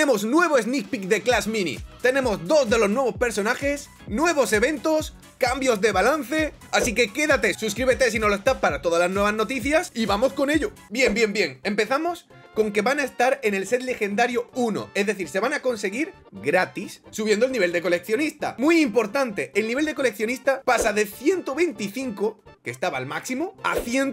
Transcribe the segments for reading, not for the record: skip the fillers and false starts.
tenemos nuevo sneak peek de Clash Mini. Tenemos 2 de los nuevos personajes, nuevos eventos, cambios de balance. Así que quédate, suscríbete si no lo estás para todas las nuevas noticias y vamos con ello. Bien. Empezamos con que van a estar en el set legendario 1, es decir, se van a conseguir gratis subiendo el nivel de coleccionista. Muy importante, el nivel de coleccionista pasa de 125, que estaba al máximo, a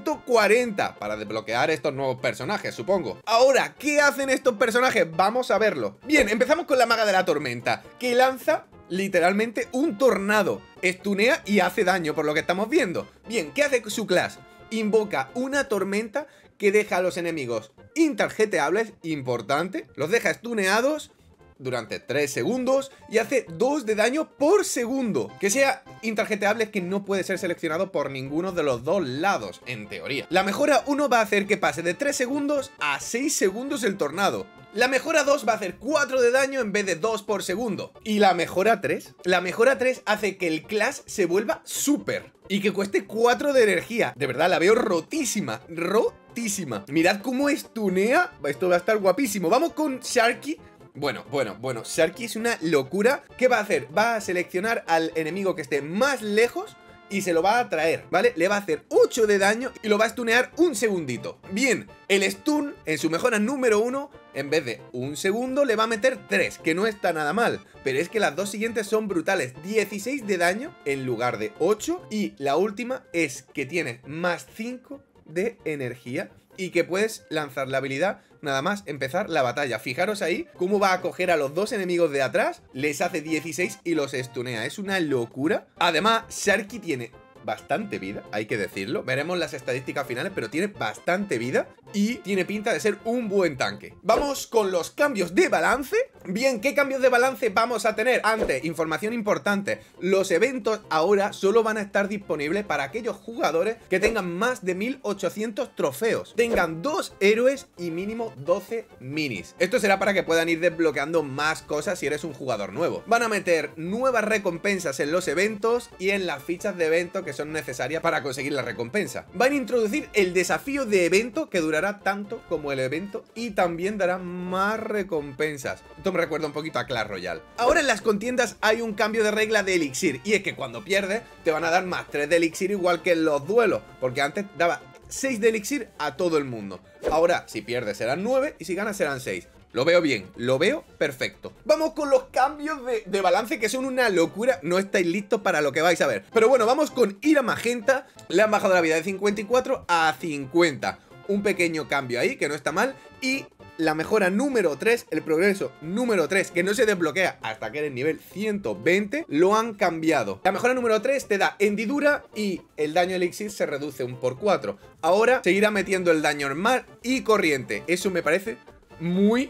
140 para desbloquear estos nuevos personajes, supongo. Ahora, ¿qué hacen estos personajes? Vamos a verlo. Bien, empezamos con la Maga de la Tormenta, que lanza literalmente un tornado, estunea y hace daño, por lo que estamos viendo. Bien, ¿qué hace su clase? Invoca una tormenta que deja a los enemigos intarjeteables, importante, los deja estuneados durante 3 segundos y hace 2 de daño por segundo. Que sea intarjeteable, que no puede ser seleccionado por ninguno de los dos lados, en teoría. La mejora 1 va a hacer que pase de 3 segundos a 6 segundos el tornado. La mejora 2 va a hacer 4 de daño en vez de 2 por segundo. ¿Y la mejora 3? La mejora 3 hace que el Clash se vuelva súper y que cueste 4 de energía. De verdad, la veo rotísima, rotísima. Mirad cómo estunea. Esto va a estar guapísimo. Vamos con Sharky. Bueno, Sharky es una locura. ¿Qué va a hacer? Va a seleccionar al enemigo que esté más lejos y se lo va a traer, ¿vale? Le va a hacer 8 de daño y lo va a stunear un segundito. Bien, el stun en su mejora número 1, en vez de un segundo, le va a meter 3, que no está nada mal. Pero es que las dos siguientes son brutales. 16 de daño en lugar de 8. Y la última es que tiene más 5 de energía y que puedes lanzar la habilidad nada más empezar la batalla. Fijaros ahí cómo va a coger a los dos enemigos de atrás, les hace 16 y los estunea. Es una locura. Además, Sharky tiene bastante vida, hay que decirlo. Veremos las estadísticas finales, pero tiene bastante vida y tiene pinta de ser un buen tanque. Vamos con los cambios de balance. Bien, ¿qué cambios de balance vamos a tener? Antes, información importante, los eventos ahora solo van a estar disponibles para aquellos jugadores que tengan más de 1800 trofeos, tengan 2 héroes y mínimo 12 minis. Esto será para que puedan ir desbloqueando más cosas si eres un jugador nuevo. Van a meter nuevas recompensas en los eventos y en las fichas de evento que son necesarias para conseguir la recompensa. Van a introducir el desafío de evento, que durará tanto como el evento y también dará más recompensas. Esto me recuerda un poquito a Clash Royale. Ahora en las contiendas hay un cambio de regla de elixir, y es que cuando pierdes te van a dar más 3 de elixir, igual que en los duelos, porque antes daba 6 de elixir a todo el mundo. Ahora si pierdes serán 9 y si ganas serán 6. Lo veo bien, lo veo perfecto. Vamos con los cambios de balance, que son una locura. No estáis listos para lo que vais a ver. Pero bueno, vamos con Ira Magenta. Le han bajado la vida de 54 a 50. Un pequeño cambio ahí, que no está mal. Y la mejora número 3, el progreso número 3, que no se desbloquea hasta que eres nivel 120, lo han cambiado. La mejora número 3 te da hendidura y el daño elixir se reduce un por 4. Ahora seguirá metiendo el daño normal y corriente. Eso me parece muy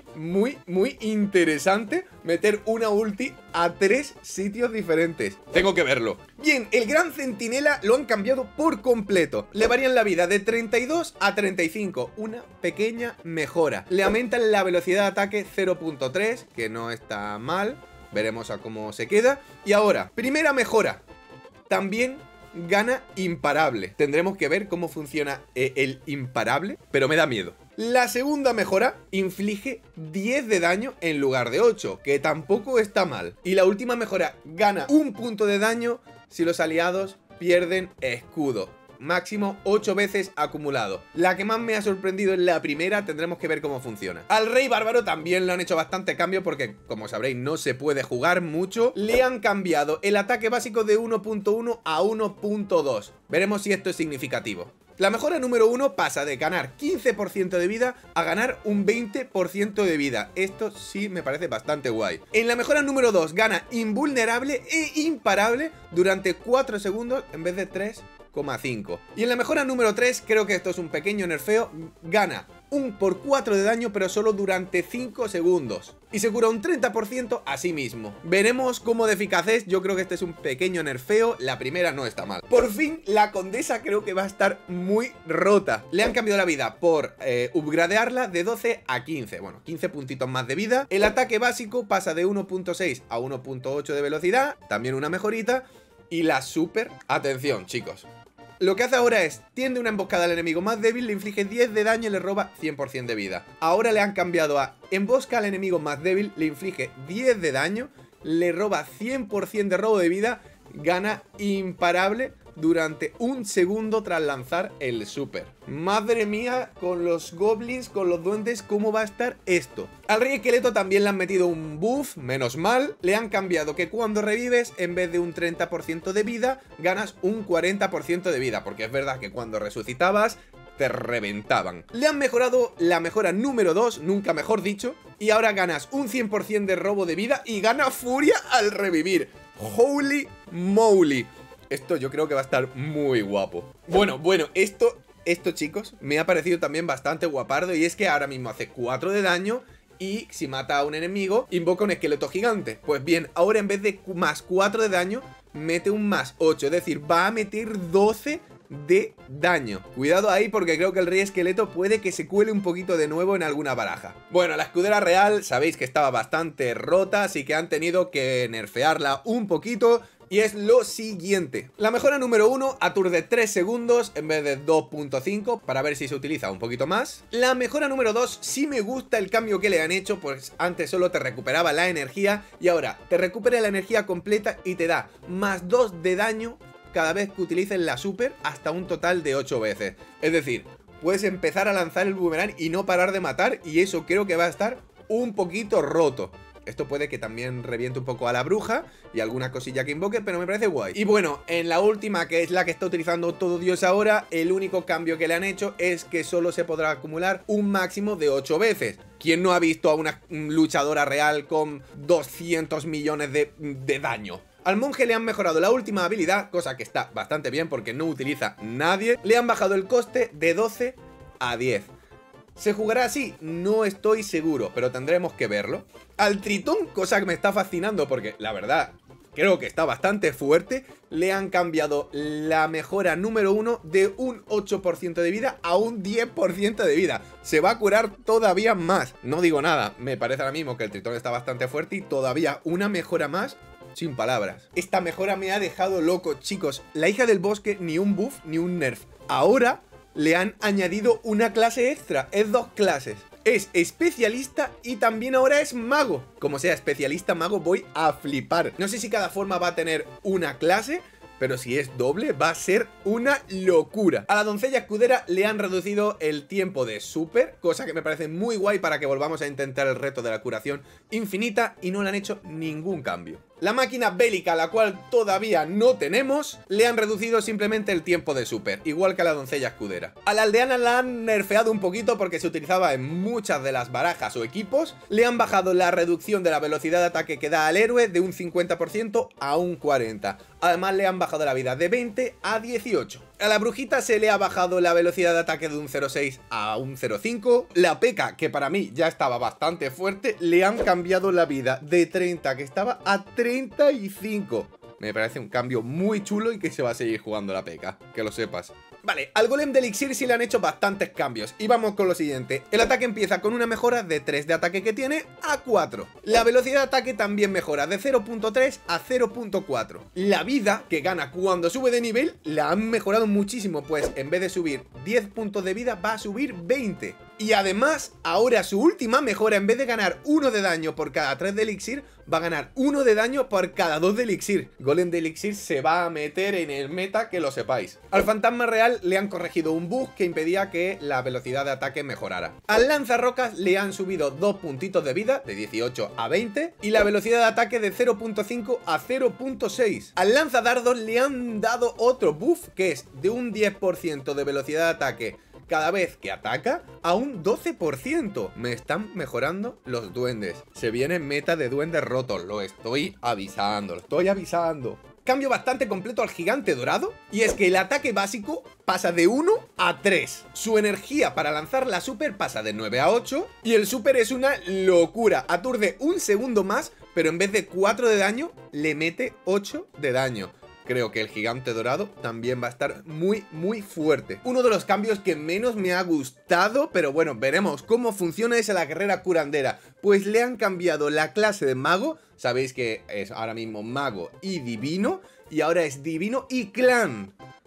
interesante, meter una ulti a 3 sitios diferentes. Tengo que verlo. Bien, el Gran Centinela lo han cambiado por completo. Le varían la vida de 32 a 35, una pequeña mejora. Le aumentan la velocidad de ataque 0.3, que no está mal. Veremos a cómo se queda. Y ahora, primera mejora, también gana imparable. Tendremos que ver cómo funciona el imparable, pero me da miedo. La segunda mejora inflige 10 de daño en lugar de 8, que tampoco está mal. Y la última mejora gana un punto de daño si los aliados pierden escudo. Máximo 8 veces acumulado. La que más me ha sorprendido es la primera, tendremos que ver cómo funciona. Al Rey Bárbaro también le han hecho bastante cambio porque, como sabréis, no se puede jugar mucho. Le han cambiado el ataque básico de 1.1 a 1.2. Veremos si esto es significativo. La mejora número 1 pasa de ganar 15% de vida a ganar un 20% de vida. Esto sí me parece bastante guay. En la mejora número 2 gana invulnerable e imparable durante 4 segundos en vez de 3,5. Y en la mejora número 3, creo que esto es un pequeño nerfeo, gana un por 4 de daño, pero solo durante 5 segundos. Y se cura un 30% a sí mismo. Veremos cómo de eficaz es. Yo creo que este es un pequeño nerfeo. La primera no está mal. Por fin, la condesa creo que va a estar muy rota. Le han cambiado la vida por upgradearla de 12 a 15. Bueno, 15 puntitos más de vida. El ataque básico pasa de 1.6 a 1.8 de velocidad. También una mejorita. Y la super, atención chicos, lo que hace ahora es, tiende una emboscada al enemigo más débil, le inflige 10 de daño y le roba 100% de vida. Ahora le han cambiado a embosca al enemigo más débil, le inflige 10 de daño, le roba 100% de robo de vida, gana imparable durante un segundo tras lanzar el super. Madre mía, con los goblins, con los duendes, ¿cómo va a estar esto? Al rey esqueleto también le han metido un buff, menos mal. Le han cambiado que cuando revives, en vez de un 30% de vida, ganas un 40% de vida. Porque es verdad que cuando resucitabas, te reventaban. Le han mejorado la mejora número 2, nunca mejor dicho, y ahora ganas un 100% de robo de vida y gana furia al revivir. Holy moly. Esto yo creo que va a estar muy guapo. Bueno, esto chicos, me ha parecido también bastante guapardo. Y es que ahora mismo hace 4 de daño y si mata a un enemigo, invoca un esqueleto gigante. Pues bien, ahora en vez de más 4 de daño, mete un más 8. Es decir, va a meter 12 de daño. Cuidado ahí porque creo que el rey esqueleto puede que se cuele un poquito de nuevo en alguna baraja. Bueno, la escudera real sabéis que estaba bastante rota, así que han tenido que nerfearla un poquito. Y es lo siguiente. La mejora número 1 aturde 3 segundos en vez de 2.5 para ver si se utiliza un poquito más. La mejora número 2, sí me gusta el cambio que le han hecho, pues antes solo te recuperaba la energía y ahora te recupera la energía completa y te da más 2 de daño cada vez que utilices la super hasta un total de 8 veces. Es decir, puedes empezar a lanzar el boomerang y no parar de matar y eso creo que va a estar un poquito roto. Esto puede que también reviente un poco a la bruja y alguna cosilla que invoque, pero me parece guay. Y bueno, en la última, que es la que está utilizando todo Dios ahora, el único cambio que le han hecho es que solo se podrá acumular un máximo de 8 veces. ¿Quién no ha visto a una luchadora real con 200 millones de daño? Al monje le han mejorado la última habilidad, cosa que está bastante bien porque no utiliza nadie. Le han bajado el coste de 12 a 10. ¿Se jugará así? No estoy seguro, pero tendremos que verlo. Al tritón, cosa que me está fascinando porque la verdad creo que está bastante fuerte, le han cambiado la mejora número 1 de un 8% de vida a un 10% de vida. Se va a curar todavía más. No digo nada, me parece ahora mismo que el tritón está bastante fuerte y todavía una mejora más. Sin palabras. Esta mejora me ha dejado loco, chicos. La hija del bosque, ni un buff ni un nerf. Ahora le han añadido una clase extra. Es 2 clases. Es especialista y también ahora es mago. Como sea especialista mago voy a flipar. No sé si cada forma va a tener una clase, pero si es doble va a ser una locura. A la doncella escudera le han reducido el tiempo de super, cosa que me parece muy guay para que volvamos a intentar el reto de la curación infinita y no le han hecho ningún cambio. La máquina bélica, la cual todavía no tenemos, le han reducido simplemente el tiempo de super, igual que a la doncella escudera. A la aldeana la han nerfeado un poquito porque se utilizaba en muchas de las barajas o equipos. Le han bajado la reducción de la velocidad de ataque que da al héroe de un 50% a un 40%. Además le han bajado la vida de 20 a 18. A la brujita se le ha bajado la velocidad de ataque de un 0.6 a un 0.5. La P.E.K.K.A, que para mí ya estaba bastante fuerte, le han cambiado la vida de 30, que estaba, a 35. Me parece un cambio muy chulo y que se va a seguir jugando la P.E.K.K.A, que lo sepas. Vale, al golem de elixir sí le han hecho bastantes cambios. Y vamos con lo siguiente. El ataque empieza con una mejora de 3 de ataque que tiene a 4. La velocidad de ataque también mejora de 0.3 a 0.4. La vida que gana cuando sube de nivel la han mejorado muchísimo, pues en vez de subir 10 puntos de vida va a subir 20. Y además, ahora su última mejora, en vez de ganar 1 de daño por cada 3 de elixir, va a ganar 1 de daño por cada 2 de elixir. Golem de elixir se va a meter en el meta, que lo sepáis. Al fantasma real le han corregido un bug que impedía que la velocidad de ataque mejorara. Al lanzarrocas le han subido 2 puntitos de vida, de 18 a 20, y la velocidad de ataque de 0.5 a 0.6. Al lanzadardos le han dado otro buff, que es de un 10% de velocidad de ataque cada vez que ataca a un 12%. Me están mejorando los duendes. Se viene meta de duendes rotos. Lo estoy avisando, lo estoy avisando. Cambio bastante completo al gigante dorado. Y es que el ataque básico pasa de 1 a 3. Su energía para lanzar la super pasa de 9 a 8. Y el super es una locura. Aturde un segundo más, pero en vez de 4 de daño, le mete 8 de daño. Creo que el gigante dorado también va a estar muy fuerte. Uno de los cambios que menos me ha gustado, pero bueno, veremos cómo funciona, es a la guerrera curandera. Pues le han cambiado la clase de mago. Sabéis que es ahora mismo mago y divino, y ahora es divino y clan.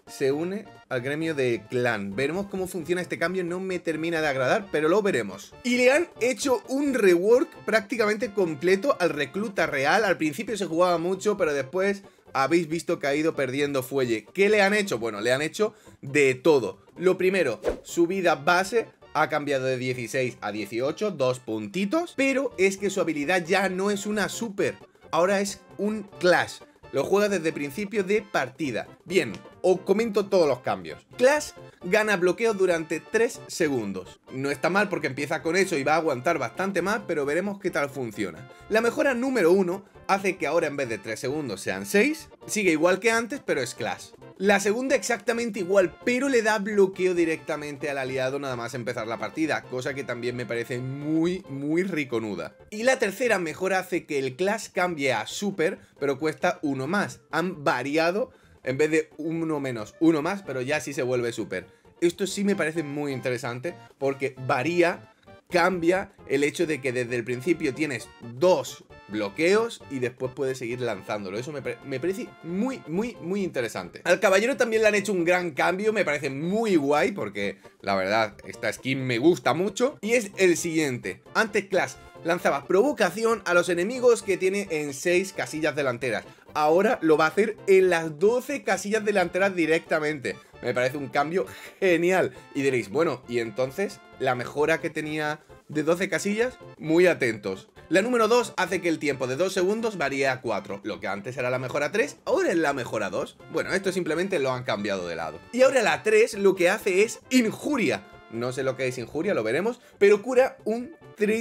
se une al gremio de clan. Veremos cómo funciona este cambio, no me termina de agradar, pero lo veremos. Y le han hecho un rework prácticamente completo al recluta real. Al principio se jugaba mucho, pero después habéis visto que ha ido perdiendo fuelle. ¿Qué le han hecho? Bueno, le han hecho de todo. Lo primero, su vida base ha cambiado de 16 a 18, 2 puntitos, pero es que su habilidad ya no es una super, ahora es un Clash. Lo juega desde principio de partida. Bien, os comento todos los cambios. Clash gana bloqueo durante 3 segundos. No está mal porque empieza con eso y va a aguantar bastante más, pero veremos qué tal funciona. La mejora número 1 hace que ahora en vez de 3 segundos sean 6. Sigue igual que antes, pero es Clash. La segunda exactamente igual, pero le da bloqueo directamente al aliado nada más empezar la partida, cosa que también me parece muy riconuda. Y la tercera mejora hace que el Clash cambie a Super, pero cuesta 1 más. Han variado, en vez de 1 menos, 1 más, pero ya sí se vuelve Super. Esto sí me parece muy interesante porque varía, cambia el hecho de que desde el principio tienes 2 bloqueos y después puedes seguir lanzándolo. Eso me parece muy interesante. Al caballero también le han hecho un gran cambio, me parece muy guay porque la verdad esta skin me gusta mucho. Y es el siguiente. Antes Clash lanzaba provocación a los enemigos que tiene en 6 casillas delanteras. Ahora lo va a hacer en las 12 casillas delanteras directamente. Me parece un cambio genial. Y diréis, bueno, ¿y entonces la mejora que tenía de 12 casillas? Muy atentos. La número 2 hace que el tiempo de 2 segundos varíe a 4. Lo que antes era la mejora 3, ahora es la mejora 2. Bueno, esto simplemente lo han cambiado de lado. Y ahora la 3 lo que hace es injuria. No sé lo que es injuria, lo veremos, pero cura un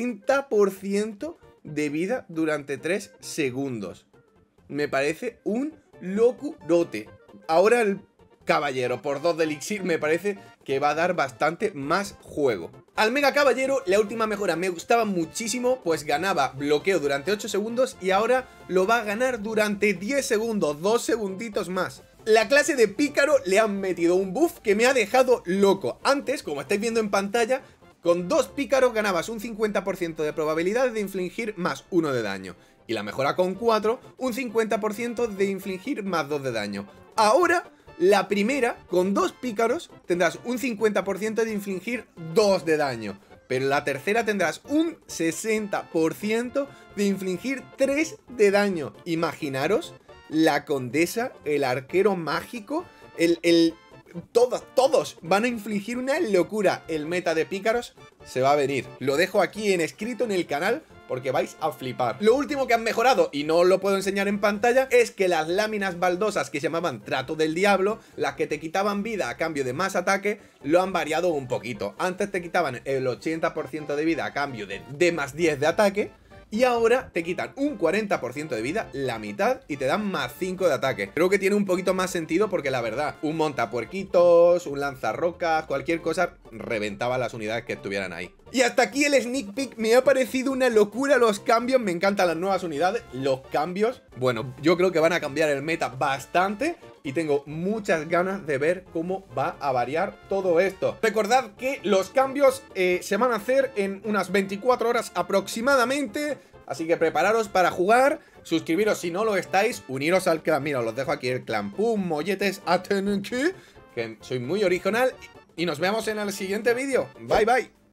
30% de vida durante 3 segundos. Me parece un locurote. Ahora el caballero por 2 de elixir me parece que va a dar bastante más juego. Al mega caballero la última mejora me gustaba muchísimo, pues ganaba bloqueo durante 8 segundos y ahora lo va a ganar durante 10 segundos, 2 segunditos más. La clase de pícaro le han metido un buff que me ha dejado loco. Antes, como estáis viendo en pantalla, con 2 pícaros ganabas un 50% de probabilidad de infligir más 1 de daño. Y la mejora con 4, un 50% de infligir más 2 de daño. Ahora, la primera, con 2 pícaros, tendrás un 50% de infligir 2 de daño. Pero la tercera tendrás un 60% de infligir 3 de daño. Imaginaros la condesa, el arquero mágico, todos van a infligir una locura. El meta de pícaros se va a venir. Lo dejo aquí en escrito en el canal porque vais a flipar. Lo último que han mejorado, y no os lo puedo enseñar en pantalla, es que las láminas baldosas que se llamaban Trato del Diablo, las que te quitaban vida a cambio de más ataque, lo han variado un poquito. Antes te quitaban el 80% de vida a cambio de más 10 de ataque, y ahora te quitan un 40% de vida, la mitad, y te dan más 5 de ataque. Creo que tiene un poquito más sentido porque la verdad, un montapuerquitos, un lanzarrocas, cualquier cosa, reventaba las unidades que estuvieran ahí. Y hasta aquí el sneak peek, me ha parecido una locura los cambios, me encantan las nuevas unidades, los cambios. Bueno, yo creo que van a cambiar el meta bastante y tengo muchas ganas de ver cómo va a variar todo esto. Recordad que los cambios se van a hacer en unas 24 horas aproximadamente, así que prepararos para jugar, suscribiros si no lo estáis, uniros al clan. Mira, os los dejo aquí el clan Pum, Molletes, Atenki, que soy muy original, y nos vemos en el siguiente vídeo. Bye bye.